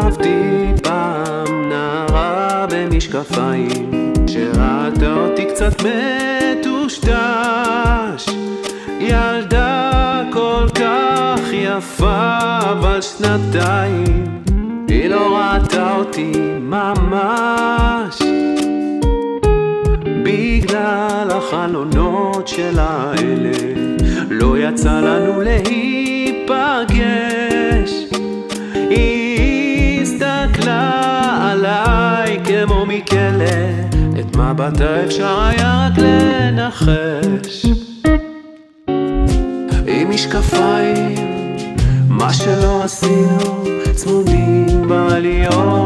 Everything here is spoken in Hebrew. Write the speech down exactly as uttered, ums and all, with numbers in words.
אהבתי פעם נערה במשקפיים שראתה אותי קצת מטושטש, ילדה כל כך יפה אבל שנתיים היא לא ראתה אותי ממש, בגלל החלונות שלה אלה לא יצא לנו להיפגש. היא הסתכלה עליי כמו מכלא, את מבטה אפשר היה רק לנחש. עם משקפיים, מה שלא עשינו, צמודים בעליות